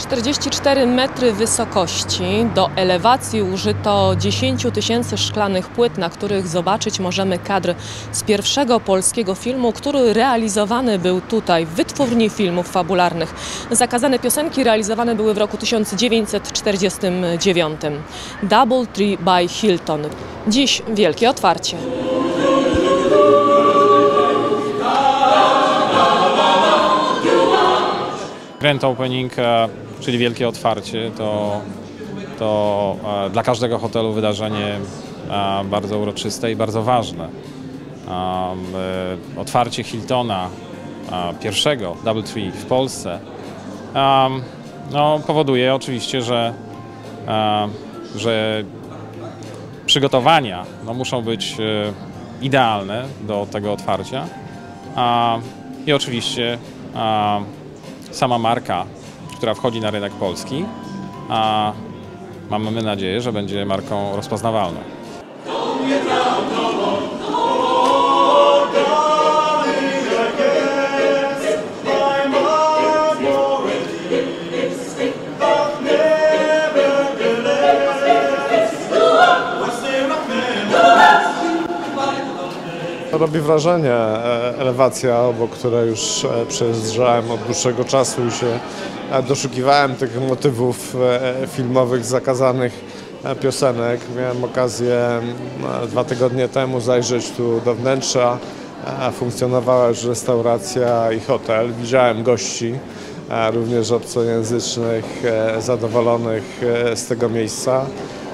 44 metry wysokości. Do elewacji użyto 10 000 szklanych płyt, na których zobaczyć możemy kadr z pierwszego polskiego filmu, który realizowany był tutaj w Wytwórni Filmów Fabularnych. Zakazane piosenki realizowane były w roku 1949. DoubleTree by Hilton. Dziś wielkie otwarcie. Grand Opening, czyli wielkie otwarcie, to dla każdego hotelu wydarzenie bardzo uroczyste i bardzo ważne. Otwarcie Hiltona, pierwszego DoubleTree w Polsce, powoduje oczywiście, że przygotowania muszą być idealne do tego otwarcia i oczywiście sama marka, która wchodzi na rynek polski, mamy nadzieję, że będzie marką rozpoznawalną. Robi wrażenie elewacja, obok której już przejeżdżałem od dłuższego czasu i się doszukiwałem tych motywów filmowych zakazanych piosenek. Miałem okazję 2 tygodnie temu zajrzeć tu do wnętrza. Funkcjonowała już restauracja i hotel. Widziałem gości, również obcojęzycznych, zadowolonych z tego miejsca.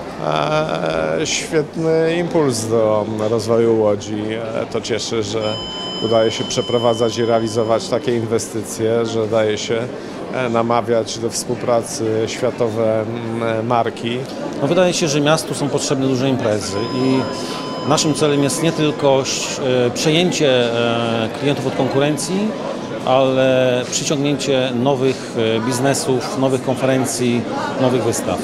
Świetny impuls do rozwoju Łodzi. To cieszy, że udaje się przeprowadzać i realizować takie inwestycje, że daje się namawiać do współpracy światowe marki. Wydaje się, że miastu są potrzebne duże imprezy i naszym celem jest nie tylko przejęcie klientów od konkurencji, ale przyciągnięcie nowych biznesów, nowych konferencji, nowych wystaw.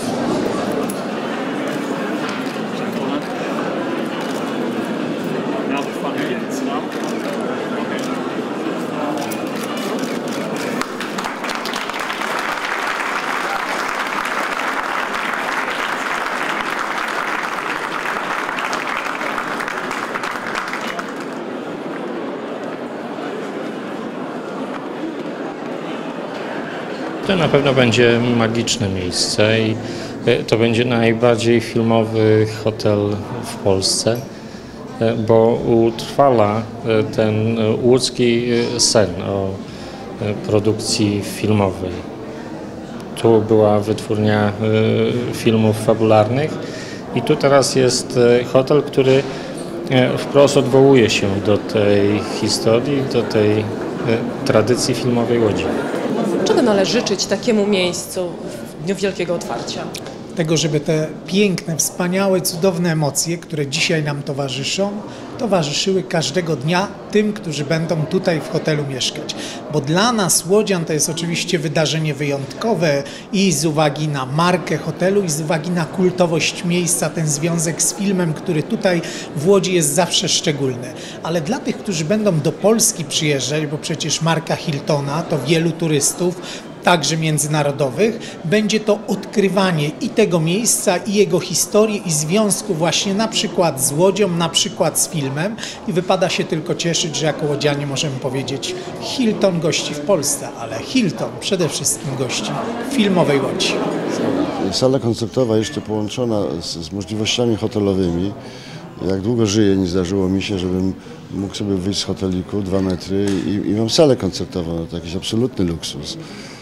To na pewno będzie magiczne miejsce i to będzie najbardziej filmowy hotel w Polsce, bo utrwala ten łódzki sen o produkcji filmowej. Tu była wytwórnia filmów fabularnych i tu teraz jest hotel, który wprost odwołuje się do tej historii, do tej tradycji filmowej Łodzi. Czego należy życzyć takiemu miejscu w dniu wielkiego otwarcia? Tego, żeby te piękne, wspaniałe, cudowne emocje, które dzisiaj nam towarzyszą, towarzyszyły każdego dnia tym, którzy będą tutaj w hotelu mieszkać. Bo dla nas łodzian to jest oczywiście wydarzenie wyjątkowe i z uwagi na markę hotelu i z uwagi na kultowość miejsca, ten związek z filmem, który tutaj w Łodzi jest zawsze szczególny. Ale dla tych, którzy będą do Polski przyjeżdżać, bo przecież marka Hiltona to wielu turystów, także międzynarodowych, będzie to odkrywanie i tego miejsca, i jego historii, i związku właśnie na przykład z Łodzią, na przykład z filmem. I wypada się tylko cieszyć, że jako łodzianie możemy powiedzieć: Hilton gości w Polsce, ale Hilton przede wszystkim gości w filmowej Łodzi. Sala koncertowa jeszcze połączona z możliwościami hotelowymi. Jak długo żyję, nie zdarzyło mi się, żebym mógł sobie wyjść z hoteliku 2 metry i mam salę koncertową. To jakiś absolutny luksus.